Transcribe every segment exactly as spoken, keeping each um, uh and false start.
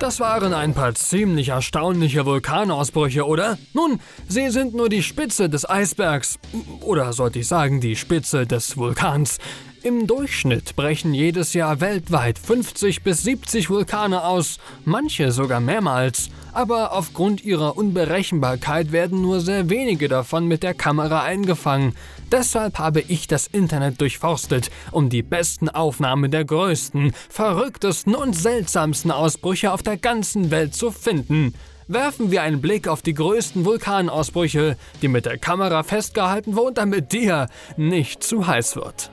Das waren ein paar ziemlich erstaunliche Vulkanausbrüche, oder? Nun, sie sind nur die Spitze des Eisbergs. Oder sollte ich sagen, die Spitze des Vulkans. Im Durchschnitt brechen jedes Jahr weltweit fünfzig bis siebzig Vulkane aus, manche sogar mehrmals. Aber aufgrund ihrer Unberechenbarkeit werden nur sehr wenige davon mit der Kamera eingefangen. Deshalb habe ich das Internet durchforstet, um die besten Aufnahmen der größten, verrücktesten und seltsamsten Ausbrüche auf der ganzen Welt zu finden. Werfen wir einen Blick auf die größten Vulkanausbrüche, die mit der Kamera festgehalten wurden, damit dir nicht zu heiß wird.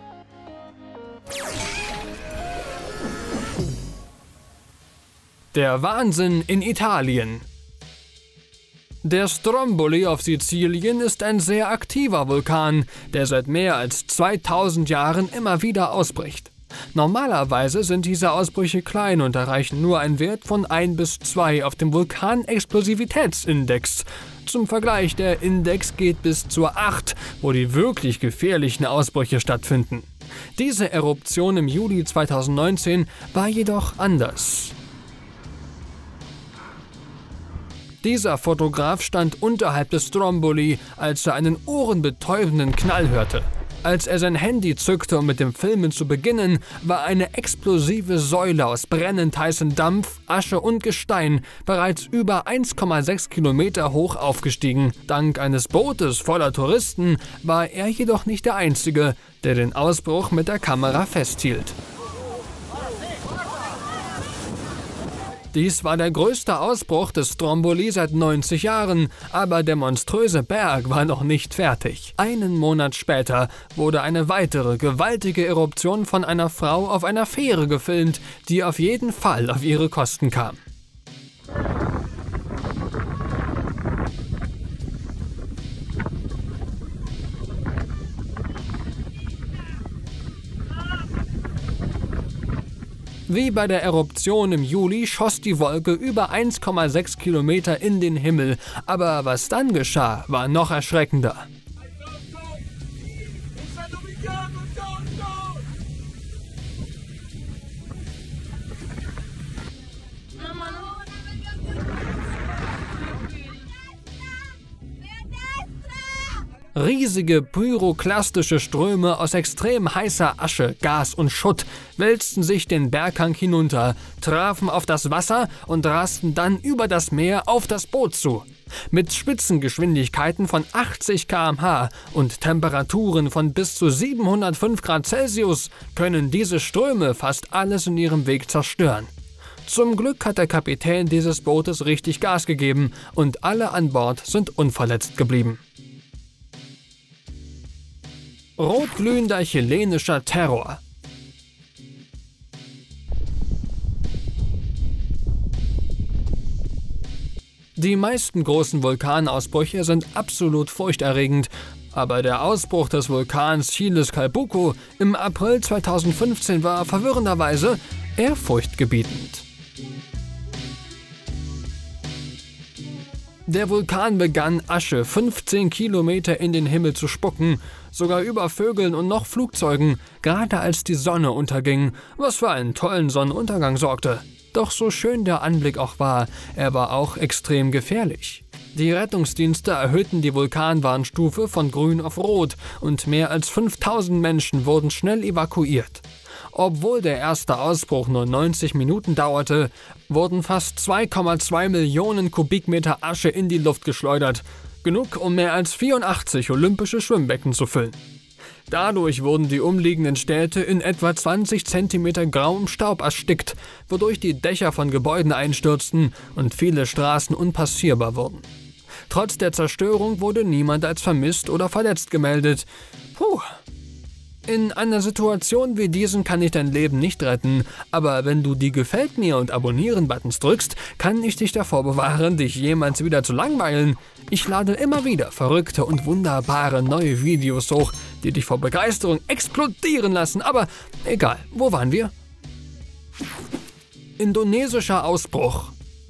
Der Wahnsinn in Italien. Der Stromboli auf Sizilien ist ein sehr aktiver Vulkan, der seit mehr als zweitausend Jahren immer wieder ausbricht. Normalerweise sind diese Ausbrüche klein und erreichen nur einen Wert von ein bis zwei auf dem Vulkanexplosivitätsindex. Zum Vergleich, der Index geht bis zur acht, wo die wirklich gefährlichen Ausbrüche stattfinden. Diese Eruption im Juli zweitausendneunzehn war jedoch anders. Dieser Fotograf stand unterhalb des Stromboli, als er einen ohrenbetäubenden Knall hörte. Als er sein Handy zückte, um mit dem Filmen zu beginnen, war eine explosive Säule aus brennend heißem Dampf, Asche und Gestein bereits über eins Komma sechs Kilometer hoch aufgestiegen. Dank eines Bootes voller Touristen war er jedoch nicht der Einzige, der den Ausbruch mit der Kamera festhielt. Dies war der größte Ausbruch des Stromboli seit neunzig Jahren, aber der monströse Berg war noch nicht fertig. Einen Monat später wurde eine weitere gewaltige Eruption von einer Frau auf einer Fähre gefilmt, die auf jeden Fall auf ihre Kosten kam. Wie bei der Eruption im Juli schoss die Wolke über eins Komma sechs Kilometer in den Himmel, aber was dann geschah, war noch erschreckender. Riesige pyroklastische Ströme aus extrem heißer Asche, Gas und Schutt wälzten sich den Berghang hinunter, trafen auf das Wasser und rasten dann über das Meer auf das Boot zu. Mit Spitzengeschwindigkeiten von achtzig Kilometer pro Stunde und Temperaturen von bis zu siebenhundertfünf Grad Celsius können diese Ströme fast alles in ihrem Weg zerstören. Zum Glück hat der Kapitän dieses Bootes richtig Gas gegeben und alle an Bord sind unverletzt geblieben. Rotglühender chilenischer Terror. Die meisten großen Vulkanausbrüche sind absolut furchterregend, aber der Ausbruch des Vulkans Chiles Calbuco im April zweitausendfünfzehn war verwirrenderweise ehrfurchtgebietend. Der Vulkan begann Asche fünfzehn Kilometer in den Himmel zu spucken, sogar über Vögeln und noch Flugzeugen, gerade als die Sonne unterging, was für einen tollen Sonnenuntergang sorgte. Doch so schön der Anblick auch war, er war auch extrem gefährlich. Die Rettungsdienste erhöhten die Vulkanwarnstufe von grün auf rot und mehr als fünftausend Menschen wurden schnell evakuiert. Obwohl der erste Ausbruch nur neunzig Minuten dauerte, wurden fast zwei Komma zwei Millionen Kubikmeter Asche in die Luft geschleudert. Genug, um mehr als vierundachtzig olympische Schwimmbecken zu füllen. Dadurch wurden die umliegenden Städte in etwa zwanzig Zentimeter grauem Staub erstickt, wodurch die Dächer von Gebäuden einstürzten und viele Straßen unpassierbar wurden. Trotz der Zerstörung wurde niemand als vermisst oder verletzt gemeldet. Puh. In einer Situation wie diesen kann ich dein Leben nicht retten, aber wenn du die Gefällt mir und Abonnieren-Buttons drückst, kann ich dich davor bewahren, dich jemals wieder zu langweilen. Ich lade immer wieder verrückte und wunderbare neue Videos hoch, die dich vor Begeisterung explodieren lassen, aber egal, wo waren wir? Indonesischer Ausbruch.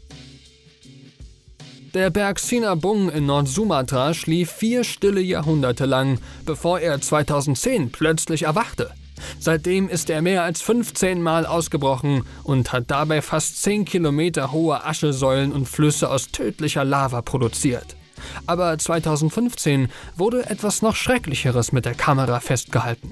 Der Berg Sinabung in Nord-Sumatra schlief vier stille Jahrhunderte lang, bevor er zweitausendzehn plötzlich erwachte. Seitdem ist er mehr als fünfzehn Mal ausgebrochen und hat dabei fast zehn Kilometer hohe Aschesäulen und Flüsse aus tödlicher Lava produziert. Aber zweitausendfünfzehn wurde etwas noch Schrecklicheres mit der Kamera festgehalten.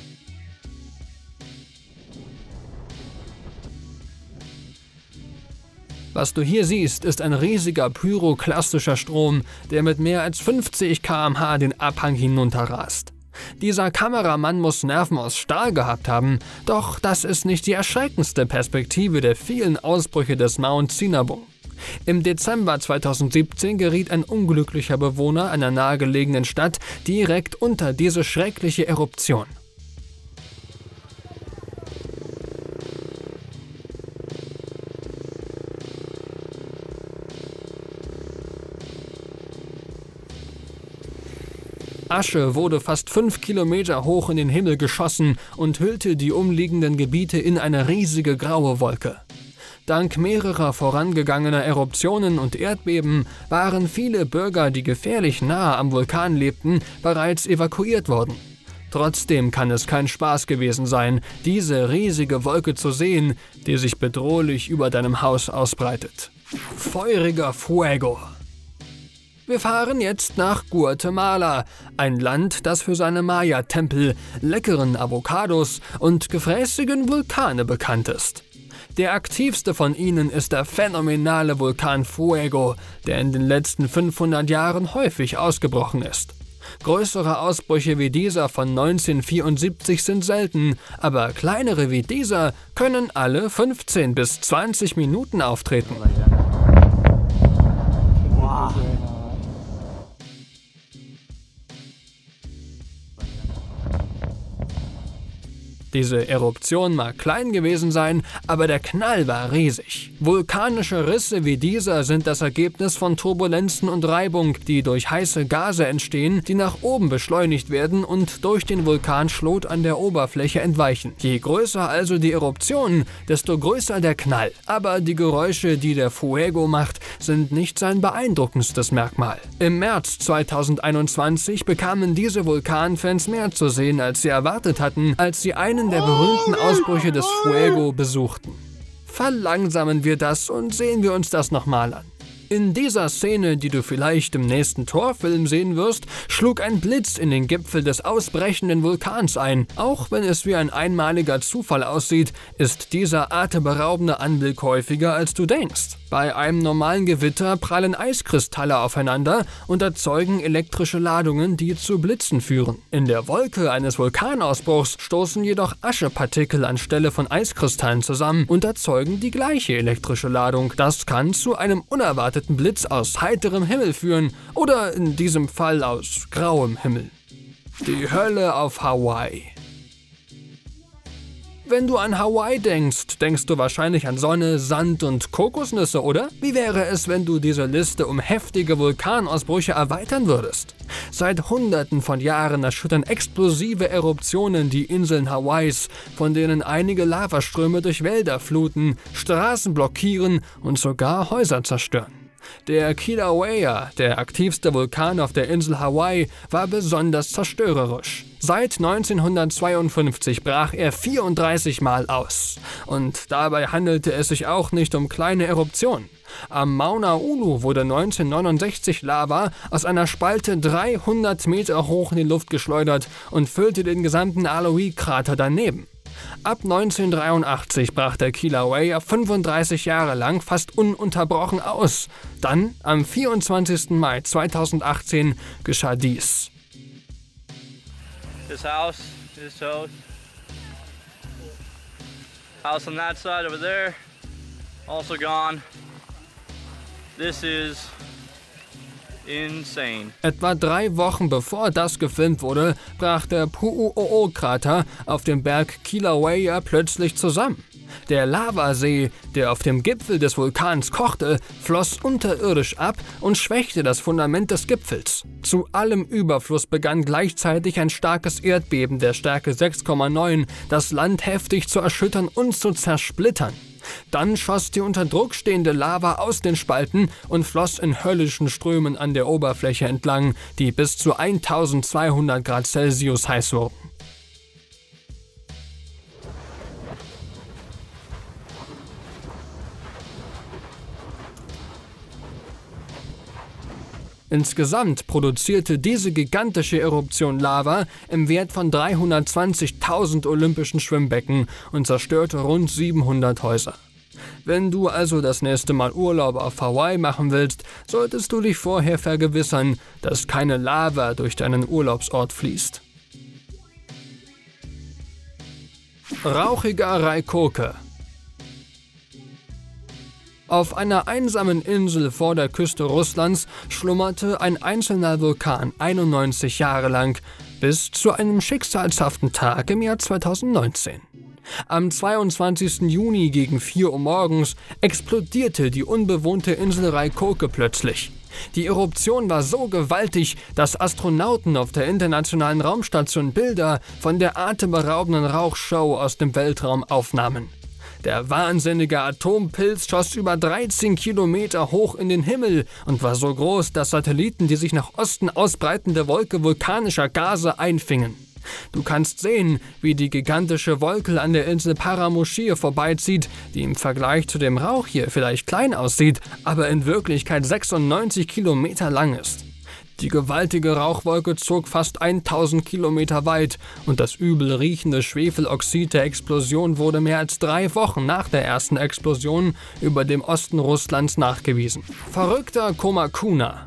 Was du hier siehst, ist ein riesiger pyroklastischer Strom, der mit mehr als fünfzig Kilometer pro Stunde den Abhang hinunterrast. Dieser Kameramann muss Nerven aus Stahl gehabt haben, doch das ist nicht die erschreckendste Perspektive der vielen Ausbrüche des Mount Sinabung. Im Dezember zweitausendsiebzehn geriet ein unglücklicher Bewohner einer nahegelegenen Stadt direkt unter diese schreckliche Eruption. Asche wurde fast fünf Kilometer hoch in den Himmel geschossen und hüllte die umliegenden Gebiete in eine riesige graue Wolke. Dank mehrerer vorangegangener Eruptionen und Erdbeben waren viele Bürger, die gefährlich nahe am Vulkan lebten, bereits evakuiert worden. Trotzdem kann es kein Spaß gewesen sein, diese riesige Wolke zu sehen, die sich bedrohlich über deinem Haus ausbreitet. Feuriger Fuego. Wir fahren jetzt nach Guatemala, ein Land, das für seine Maya-Tempel, leckeren Avocados und gefräßigen Vulkane bekannt ist. Der aktivste von ihnen ist der phänomenale Vulkan Fuego, der in den letzten fünfhundert Jahren häufig ausgebrochen ist. Größere Ausbrüche wie dieser von neunzehnhundertvierundsiebzig sind selten, aber kleinere wie dieser können alle fünfzehn bis zwanzig Minuten auftreten. Wow. Diese Eruption mag klein gewesen sein, aber der Knall war riesig. Vulkanische Risse wie dieser sind das Ergebnis von Turbulenzen und Reibung, die durch heiße Gase entstehen, die nach oben beschleunigt werden und durch den Vulkanschlot an der Oberfläche entweichen. Je größer also die Eruption, desto größer der Knall. Aber die Geräusche, die der Fuego macht, sind nicht sein beeindruckendstes Merkmal. Im März zweitausendeinundzwanzig bekamen diese Vulkanfans mehr zu sehen, als sie erwartet hatten, als sie einen der berühmten Ausbrüche des Fuego besuchten. Verlangsamen wir das und sehen wir uns das nochmal an. In dieser Szene, die du vielleicht im nächsten Torfilm sehen wirst, schlug ein Blitz in den Gipfel des ausbrechenden Vulkans ein. Auch wenn es wie ein einmaliger Zufall aussieht, ist dieser atemberaubende Anblick häufiger, als du denkst. Bei einem normalen Gewitter prallen Eiskristalle aufeinander und erzeugen elektrische Ladungen, die zu Blitzen führen. In der Wolke eines Vulkanausbruchs stoßen jedoch Aschepartikel anstelle von Eiskristallen zusammen und erzeugen die gleiche elektrische Ladung. Das kann zu einem unerwarteten Blitz aus heiterem Himmel führen oder in diesem Fall aus grauem Himmel. Die Hölle auf Hawaii. Wenn du an Hawaii denkst, denkst du wahrscheinlich an Sonne, Sand und Kokosnüsse, oder? Wie wäre es, wenn du diese Liste um heftige Vulkanausbrüche erweitern würdest? Seit Hunderten von Jahren erschüttern explosive Eruptionen die Inseln Hawaiis, von denen einige Lavaströme durch Wälder fluten, Straßen blockieren und sogar Häuser zerstören. Der Kilauea, der aktivste Vulkan auf der Insel Hawaii, war besonders zerstörerisch. Seit neunzehnhundertzweiundfünfzig brach er vierunddreißig Mal aus. Und dabei handelte es sich auch nicht um kleine Eruptionen. Am Mauna Ulu wurde neunzehnhundertneunundsechzig Lava aus einer Spalte dreihundert Meter hoch in die Luft geschleudert und füllte den gesamten Aloe-Krater daneben. Ab neunzehnhundertdreiundachtzig brach der Kilauea fünfunddreißig Jahre lang fast ununterbrochen aus. Dann, am vierundzwanzigsten Mai zweitausendachtzehn, geschah dies. This house, this house, house on that side over there, also gone. This is insane. Etwa drei Wochen bevor das gefilmt wurde, brach der Pu'u'o'o-Krater auf dem Berg Kilauea plötzlich zusammen. Der Lavasee, der auf dem Gipfel des Vulkans kochte, floss unterirdisch ab und schwächte das Fundament des Gipfels. Zu allem Überfluss begann gleichzeitig ein starkes Erdbeben der Stärke sechs Komma neun, das Land heftig zu erschüttern und zu zersplittern. Dann schoss die unter Druck stehende Lava aus den Spalten und floss in höllischen Strömen an der Oberfläche entlang, die bis zu eintausendzweihundert Grad Celsius heiß wurden. Insgesamt produzierte diese gigantische Eruption Lava im Wert von dreihundertzwanzigtausend olympischen Schwimmbecken und zerstörte rund siebenhundert Häuser. Wenn du also das nächste Mal Urlaub auf Hawaii machen willst, solltest du dich vorher vergewissern, dass keine Lava durch deinen Urlaubsort fließt. Rauchiger Raikoke. Auf einer einsamen Insel vor der Küste Russlands schlummerte ein einzelner Vulkan einundneunzig Jahre lang, bis zu einem schicksalshaften Tag im Jahr zweitausendneunzehn. Am zweiundzwanzigsten Juni gegen vier Uhr morgens explodierte die unbewohnte Insel Raikoke plötzlich. Die Eruption war so gewaltig, dass Astronauten auf der Internationalen Raumstation Bilder von der atemberaubenden Rauchshow aus dem Weltraum aufnahmen. Der wahnsinnige Atompilz schoss über dreizehn Kilometer hoch in den Himmel und war so groß, dass Satelliten die sich nach Osten ausbreitende Wolke vulkanischer Gase einfingen. Du kannst sehen, wie die gigantische Wolke an der Insel Paramushir vorbeizieht, die im Vergleich zu dem Rauch hier vielleicht klein aussieht, aber in Wirklichkeit sechsundneunzig Kilometer lang ist. Die gewaltige Rauchwolke zog fast tausend Kilometer weit und das übel riechende Schwefeloxid der Explosion wurde mehr als drei Wochen nach der ersten Explosion über dem Osten Russlands nachgewiesen. Verrückter Komakuna.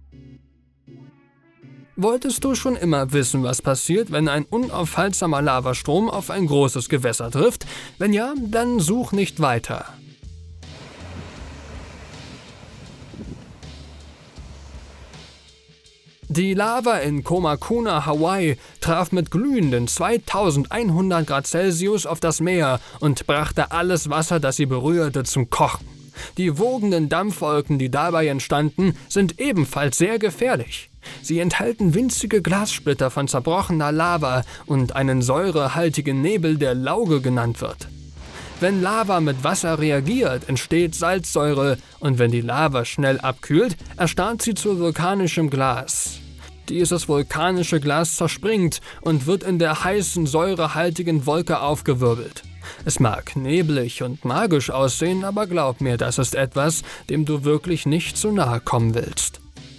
Wolltest du schon immer wissen, was passiert, wenn ein unaufhaltsamer Lavastrom auf ein großes Gewässer trifft? Wenn ja, dann such nicht weiter. Die Lava in Komakuna, Hawaii, traf mit glühenden zweitausendeinhundert Grad Celsius auf das Meer und brachte alles Wasser, das sie berührte, zum Kochen. Die wogenden Dampfwolken, die dabei entstanden, sind ebenfalls sehr gefährlich. Sie enthalten winzige Glassplitter von zerbrochener Lava und einen säurehaltigen Nebel, der Lauge genannt wird. Wenn Lava mit Wasser reagiert, entsteht Salzsäure und wenn die Lava schnell abkühlt, erstarrt sie zu vulkanischem Glas. Dieses vulkanische Glas zerspringt und wird in der heißen, säurehaltigen Wolke aufgewirbelt. Es mag neblig und magisch aussehen, aber glaub mir, das ist etwas, dem du wirklich nicht zu nahe kommen willst.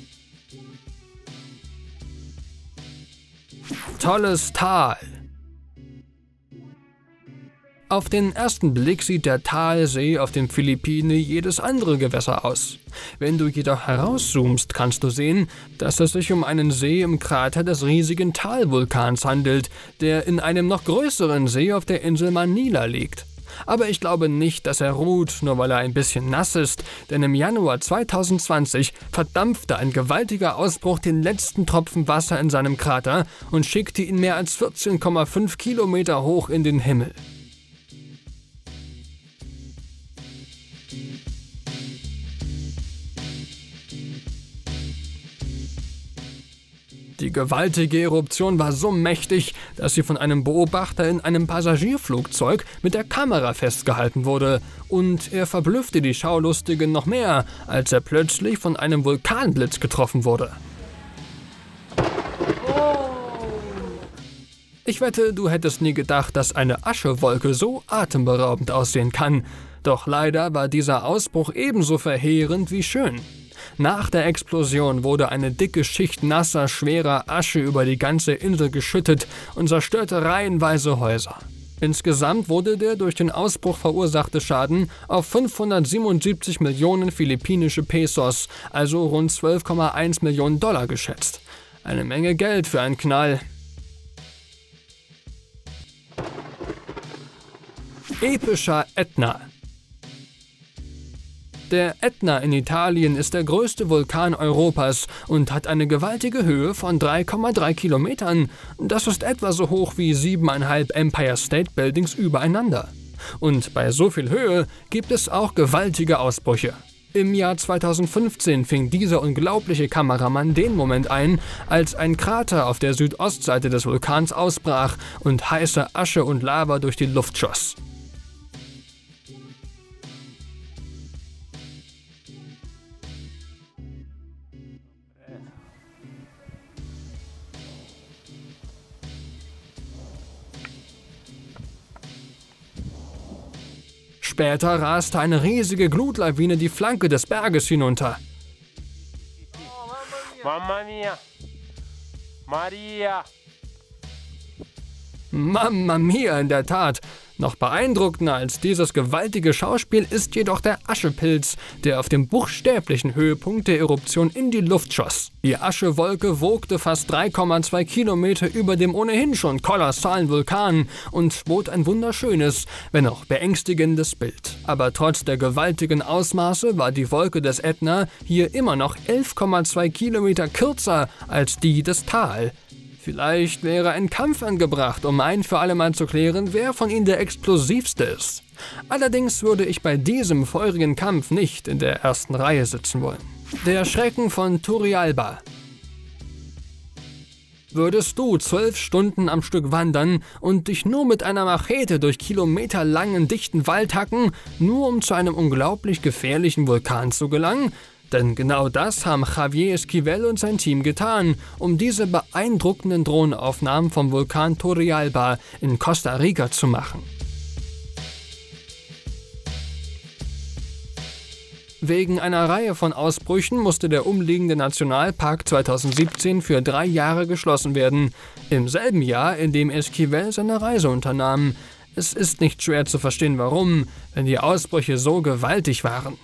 Tolles Tal. Auf den ersten Blick sieht der Talsee auf den Philippinen jedes andere Gewässer aus. Wenn du jedoch herauszoomst, kannst du sehen, dass es sich um einen See im Krater des riesigen Talvulkans handelt, der in einem noch größeren See auf der Insel Manila liegt. Aber ich glaube nicht, dass er ruht, nur weil er ein bisschen nass ist, denn im Januar zweitausendzwanzig verdampfte ein gewaltiger Ausbruch den letzten Tropfen Wasser in seinem Krater und schickte ihn mehr als vierzehn Komma fünf Kilometer hoch in den Himmel. Die gewaltige Eruption war so mächtig, dass sie von einem Beobachter in einem Passagierflugzeug mit der Kamera festgehalten wurde, und er verblüffte die Schaulustigen noch mehr, als er plötzlich von einem Vulkanblitz getroffen wurde. Ich wette, du hättest nie gedacht, dass eine Aschewolke so atemberaubend aussehen kann, doch leider war dieser Ausbruch ebenso verheerend wie schön. Nach der Explosion wurde eine dicke Schicht nasser, schwerer Asche über die ganze Insel geschüttet und zerstörte reihenweise Häuser. Insgesamt wurde der durch den Ausbruch verursachte Schaden auf fünfhundertsiebenundsiebzig Millionen philippinische Pesos, also rund zwölf Komma eins Millionen Dollar geschätzt. Eine Menge Geld für einen Knall. Epischer Ätna. Der Ätna in Italien ist der größte Vulkan Europas und hat eine gewaltige Höhe von drei Komma drei Kilometern. Das ist etwa so hoch wie siebeneinhalb Empire State Buildings übereinander. Und bei so viel Höhe gibt es auch gewaltige Ausbrüche. Im Jahr zweitausendfünfzehn fing dieser unglaubliche Kameramann den Moment ein, als ein Krater auf der Südostseite des Vulkans ausbrach und heiße Asche und Lava durch die Luft schoss. Später raste eine riesige Glutlawine die Flanke des Berges hinunter. Mamma mia! Maria! Mamma mia, in der Tat. Noch beeindruckender als dieses gewaltige Schauspiel ist jedoch der Aschepilz, der auf dem buchstäblichen Höhepunkt der Eruption in die Luft schoss. Die Aschewolke wogte fast drei Komma zwei Kilometer über dem ohnehin schon kolossalen Vulkan und bot ein wunderschönes, wenn auch beängstigendes Bild. Aber trotz der gewaltigen Ausmaße war die Wolke des Ätna hier immer noch elf Komma zwei Kilometer kürzer als die des Tal. Vielleicht wäre ein Kampf angebracht, um ein für alle Mal zu klären, wer von ihnen der explosivste ist. Allerdings würde ich bei diesem feurigen Kampf nicht in der ersten Reihe sitzen wollen. Der Schrecken von Turrialba. Würdest du zwölf Stunden am Stück wandern und dich nur mit einer Machete durch kilometerlangen dichten Wald hacken, nur um zu einem unglaublich gefährlichen Vulkan zu gelangen? Denn genau das haben Javier Esquivel und sein Team getan, um diese beeindruckenden Drohnenaufnahmen vom Vulkan Turrialba in Costa Rica zu machen. Wegen einer Reihe von Ausbrüchen musste der umliegende Nationalpark zweitausendsiebzehn für drei Jahre geschlossen werden, im selben Jahr, in dem Esquivel seine Reise unternahm. Es ist nicht schwer zu verstehen, warum, wenn die Ausbrüche so gewaltig waren.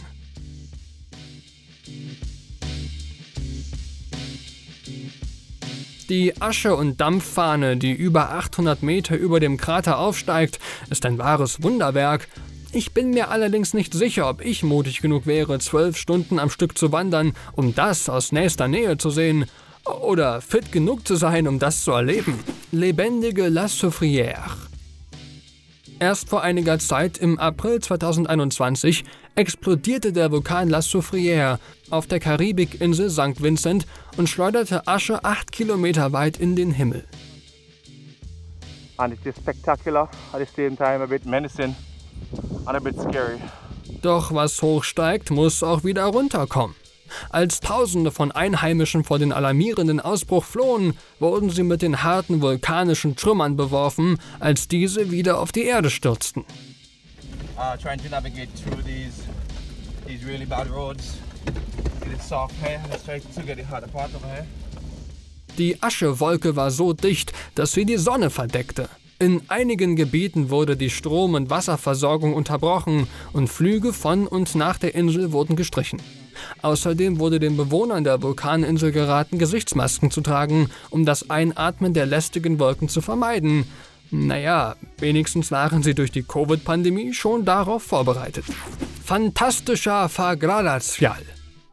Die Asche- und Dampffahne, die über achthundert Meter über dem Krater aufsteigt, ist ein wahres Wunderwerk. Ich bin mir allerdings nicht sicher, ob ich mutig genug wäre, zwölf Stunden am Stück zu wandern, um das aus nächster Nähe zu sehen. Oder fit genug zu sein, um das zu erleben. Lebendige La Soufrière. Erst vor einiger Zeit, im April zweitausendeinundzwanzig, explodierte der Vulkan La Soufrière auf der Karibikinsel Sankt Vincent und schleuderte Asche acht Kilometer weit in den Himmel. And it is spectacular, at the same time a bit menacing and a bit scary. Doch was hochsteigt, muss auch wieder runterkommen. Als Tausende von Einheimischen vor den alarmierenden Ausbruch flohen, wurden sie mit den harten vulkanischen Trümmern beworfen, als diese wieder auf die Erde stürzten. Uh, trying to navigate through these these really bad roads. It is soft here. Let's try to get the harder part over here. Die Aschewolke war so dicht, dass sie die Sonne verdeckte. In einigen Gebieten wurde die Strom- und Wasserversorgung unterbrochen und Flüge von und nach der Insel wurden gestrichen. Außerdem wurde den Bewohnern der Vulkaninsel geraten, Gesichtsmasken zu tragen, um das Einatmen der lästigen Wolken zu vermeiden. Naja, wenigstens waren sie durch die Covid-Pandemie schon darauf vorbereitet. Fantastischer Fagradalsfjall.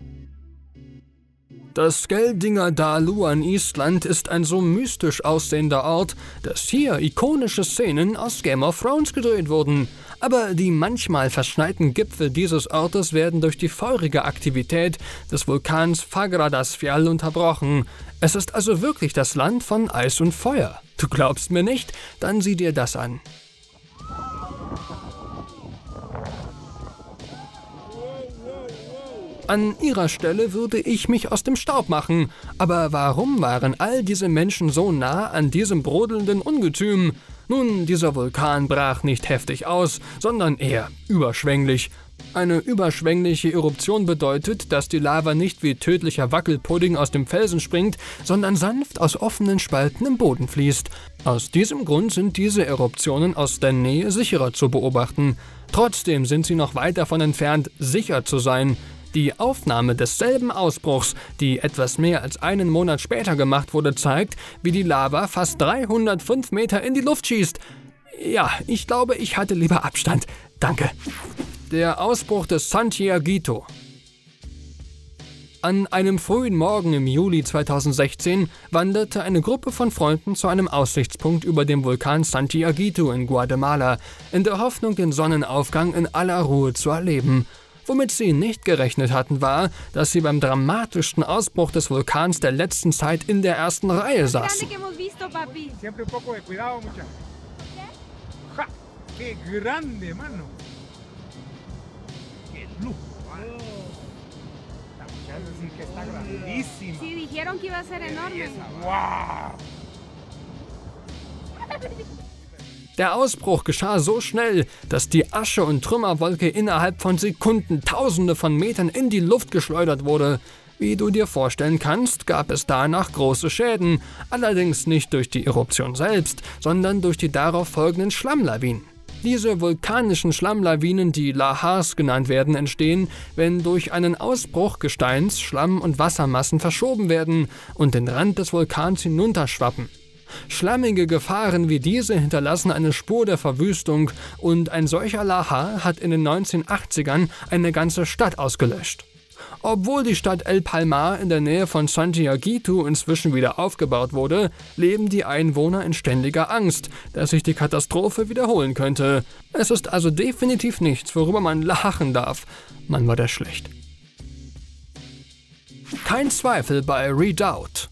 Das Skeldingar Dalu an Island ist ein so mystisch aussehender Ort, dass hier ikonische Szenen aus Game of Thrones gedreht wurden. Aber die manchmal verschneiten Gipfel dieses Ortes werden durch die feurige Aktivität des Vulkans Fagradalsfjall unterbrochen. Es ist also wirklich das Land von Eis und Feuer. Du glaubst mir nicht? Dann sieh dir das an. An ihrer Stelle würde ich mich aus dem Staub machen. Aber warum waren all diese Menschen so nah an diesem brodelnden Ungetüm? Nun, dieser Vulkan brach nicht heftig aus, sondern eher überschwänglich. Eine überschwängliche Eruption bedeutet, dass die Lava nicht wie tödlicher Wackelpudding aus dem Felsen springt, sondern sanft aus offenen Spalten im Boden fließt. Aus diesem Grund sind diese Eruptionen aus der Nähe sicherer zu beobachten. Trotzdem sind sie noch weit davon entfernt, sicher zu sein. Die Aufnahme desselben Ausbruchs, die etwas mehr als einen Monat später gemacht wurde, zeigt, wie die Lava fast dreihundertfünf Meter in die Luft schießt. Ja, ich glaube, ich hatte lieber Abstand. Danke. Der Ausbruch des Santiaguito. An einem frühen Morgen im Juli zweitausendsechzehn wanderte eine Gruppe von Freunden zu einem Aussichtspunkt über dem Vulkan Santiaguito in Guatemala, in der Hoffnung, den Sonnenaufgang in aller Ruhe zu erleben. Womit sie nicht gerechnet hatten, war, dass sie beim dramatischsten Ausbruch des Vulkans der letzten Zeit in der ersten Reihe saßen. Der Ausbruch geschah so schnell, dass die Asche- und Trümmerwolke innerhalb von Sekunden Tausende von Metern in die Luft geschleudert wurde. Wie du dir vorstellen kannst, gab es danach große Schäden, allerdings nicht durch die Eruption selbst, sondern durch die darauf folgenden Schlammlawinen. Diese vulkanischen Schlammlawinen, die Lahars genannt werden, entstehen, wenn durch einen Ausbruch Gesteins Schlamm- und Wassermassen verschoben werden und den Rand des Vulkans hinunterschwappen. Schlammige Gefahren wie diese hinterlassen eine Spur der Verwüstung und ein solcher Lahar hat in den neunzehnhundertachtzigern eine ganze Stadt ausgelöscht. Obwohl die Stadt El Palmar in der Nähe von Santiaguito inzwischen wieder aufgebaut wurde, leben die Einwohner in ständiger Angst, dass sich die Katastrophe wiederholen könnte. Es ist also definitiv nichts, worüber man lachen darf. Man war da schlecht. Kein Zweifel bei Redoubt.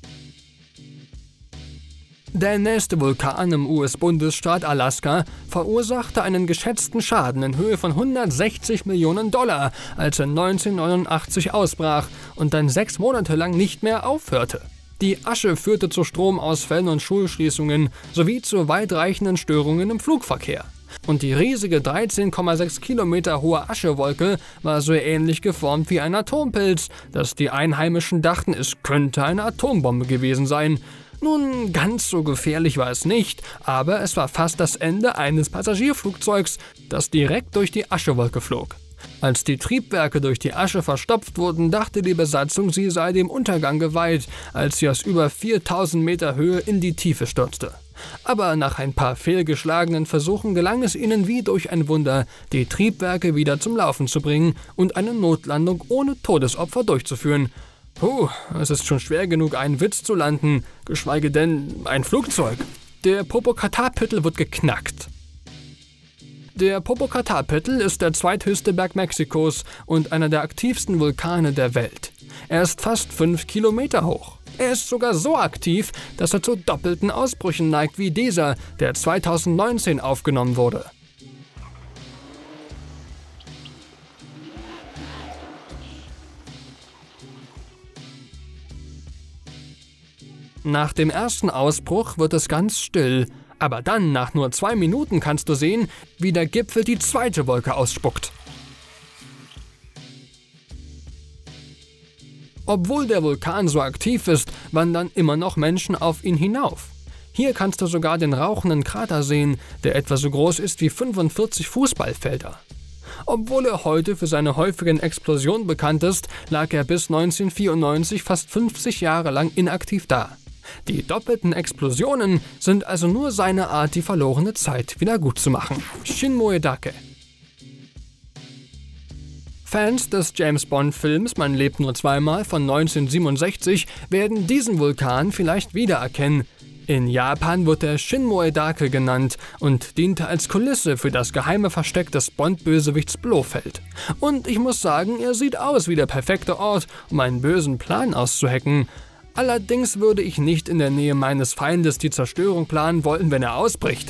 Der nächste Vulkan im U S-Bundesstaat Alaska verursachte einen geschätzten Schaden in Höhe von hundertsechzig Millionen Dollar, als er neunzehnhundertneunundachtzig ausbrach und dann sechs Monate lang nicht mehr aufhörte. Die Asche führte zu Stromausfällen und Schulschließungen sowie zu weitreichenden Störungen im Flugverkehr. Und die riesige dreizehn Komma sechs Kilometer hohe Aschewolke war so ähnlich geformt wie ein Atompilz, dass die Einheimischen dachten, es könnte eine Atombombe gewesen sein. Nun, ganz so gefährlich war es nicht, aber es war fast das Ende eines Passagierflugzeugs, das direkt durch die Aschewolke flog. Als die Triebwerke durch die Asche verstopft wurden, dachte die Besatzung, sie sei dem Untergang geweiht, als sie aus über viertausend Meter Höhe in die Tiefe stürzte. Aber nach ein paar fehlgeschlagenen Versuchen gelang es ihnen wie durch ein Wunder, die Triebwerke wieder zum Laufen zu bringen und eine Notlandung ohne Todesopfer durchzuführen. Puh, es ist schon schwer genug, einen Witz zu landen, geschweige denn ein Flugzeug. Der Popocatépetl wird geknackt. Der Popocatépetl ist der zweithöchste Berg Mexikos und einer der aktivsten Vulkane der Welt. Er ist fast fünf Kilometer hoch. Er ist sogar so aktiv, dass er zu doppelten Ausbrüchen neigt wie dieser, der zweitausendneunzehn aufgenommen wurde. Nach dem ersten Ausbruch wird es ganz still, aber dann, nach nur zwei Minuten, kannst du sehen, wie der Gipfel die zweite Wolke ausspuckt. Obwohl der Vulkan so aktiv ist, wandern immer noch Menschen auf ihn hinauf. Hier kannst du sogar den rauchenden Krater sehen, der etwa so groß ist wie fünfundvierzig Fußballfelder. Obwohl er heute für seine häufigen Explosionen bekannt ist, lag er bis neunzehnhundertvierundneunzig fast fünfzig Jahre lang inaktiv da. Die doppelten Explosionen sind also nur seine Art, die verlorene Zeit wieder gut zu machen. Shin-Moe-Dake. Fans des James-Bond-Films Man lebt nur zweimal von neunzehnhundertsiebenundsechzig werden diesen Vulkan vielleicht wiedererkennen. In Japan wird er Shin-Moe-Dake genannt und diente als Kulisse für das geheime Versteck des Bond-Bösewichts Blofeld. Und ich muss sagen, er sieht aus wie der perfekte Ort, um einen bösen Plan auszuhecken. Allerdings würde ich nicht in der Nähe meines Feindes die Zerstörung planen wollen, wenn er ausbricht.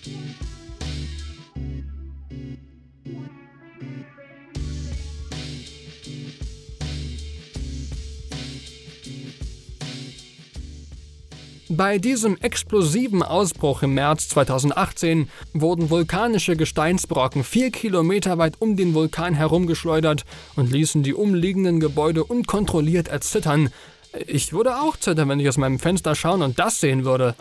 Bei diesem explosiven Ausbruch im März zweitausendachtzehn wurden vulkanische Gesteinsbrocken vier Kilometer weit um den Vulkan herumgeschleudert und ließen die umliegenden Gebäude unkontrolliert erzittern. Ich würde auch zittern, wenn ich aus meinem Fenster schauen und das sehen würde.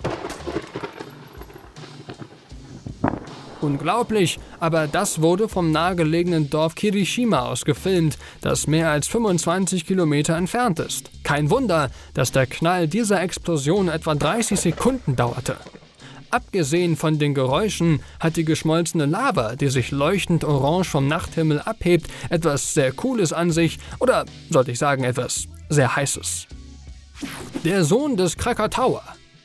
Unglaublich, aber das wurde vom nahegelegenen Dorf Kirishima aus gefilmt, das mehr als fünfundzwanzig Kilometer entfernt ist. Kein Wunder, dass der Knall dieser Explosion etwa dreißig Sekunden dauerte. Abgesehen von den Geräuschen hat die geschmolzene Lava, die sich leuchtend orange vom Nachthimmel abhebt, etwas sehr Cooles an sich, oder sollte ich sagen, etwas sehr Heißes. Der Sohn des Krakatoa.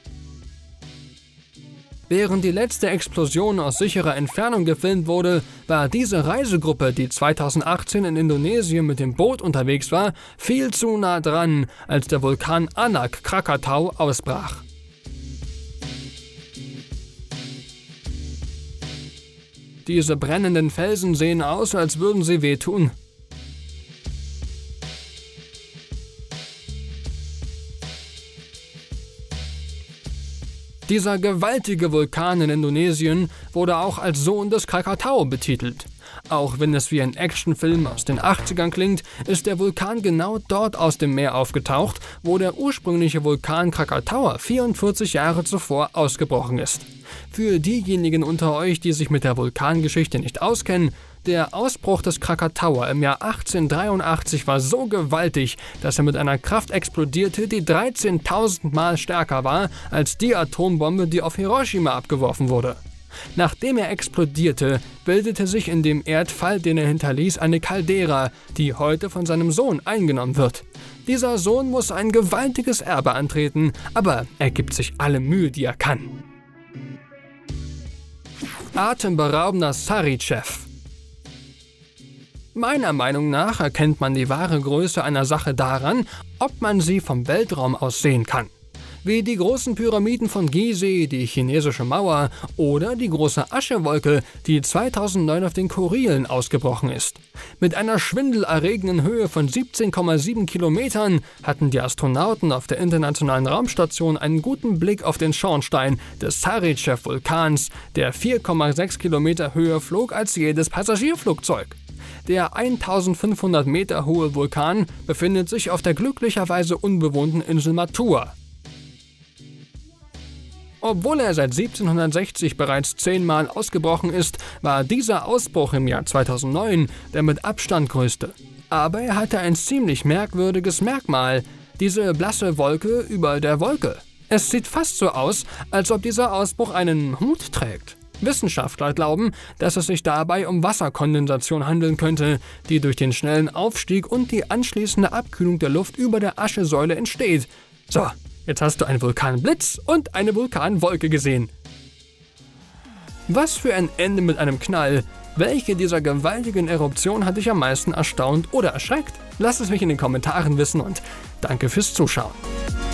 Während die letzte Explosion aus sicherer Entfernung gefilmt wurde, war diese Reisegruppe, die zweitausendachtzehn in Indonesien mit dem Boot unterwegs war, viel zu nah dran, als der Vulkan Anak Krakatau ausbrach. Diese brennenden Felsen sehen aus, als würden sie wehtun. Dieser gewaltige Vulkan in Indonesien wurde auch als Sohn des Krakatau betitelt. Auch wenn es wie ein Actionfilm aus den achtzigern klingt, ist der Vulkan genau dort aus dem Meer aufgetaucht, wo der ursprüngliche Vulkan Krakatoa vierundvierzig Jahre zuvor ausgebrochen ist. Für diejenigen unter euch, die sich mit der Vulkangeschichte nicht auskennen, der Ausbruch des Krakatoa im Jahr achtzehnhundertdreiundachtzig war so gewaltig, dass er mit einer Kraft explodierte, die dreizehntausend Mal stärker war als die Atombombe, die auf Hiroshima abgeworfen wurde. Nachdem er explodierte, bildete sich in dem Erdfall, den er hinterließ, eine Caldera, die heute von seinem Sohn eingenommen wird. Dieser Sohn muss ein gewaltiges Erbe antreten, aber er gibt sich alle Mühe, die er kann. Atemberaubender Sarychev. Meiner Meinung nach erkennt man die wahre Größe einer Sache daran, ob man sie vom Weltraum aus sehen kann. Wie die großen Pyramiden von Gizeh, die chinesische Mauer oder die große Aschewolke, die zweitausendneun auf den Kurilen ausgebrochen ist. Mit einer schwindelerregenden Höhe von siebzehn Komma sieben Kilometern hatten die Astronauten auf der Internationalen Raumstation einen guten Blick auf den Schornstein des Sarychev-Vulkans, der vier Komma sechs Kilometer höher flog als jedes Passagierflugzeug. Der eintausendfünfhundert Meter hohe Vulkan befindet sich auf der glücklicherweise unbewohnten Insel Matua. Obwohl er seit siebzehnhundertsechzig bereits zehnmal ausgebrochen ist, war dieser Ausbruch im Jahr zweitausendneun der mit Abstand größte. Aber er hatte ein ziemlich merkwürdiges Merkmal, diese blasse Wolke über der Wolke. Es sieht fast so aus, als ob dieser Ausbruch einen Hut trägt. Wissenschaftler glauben, dass es sich dabei um Wasserkondensation handeln könnte, die durch den schnellen Aufstieg und die anschließende Abkühlung der Luft über der Aschesäule entsteht. So, jetzt hast du einen Vulkanblitz und eine Vulkanwolke gesehen. Was für ein Ende mit einem Knall. Welche dieser gewaltigen Eruptionen hat dich am meisten erstaunt oder erschreckt? Lass es mich in den Kommentaren wissen und danke fürs Zuschauen.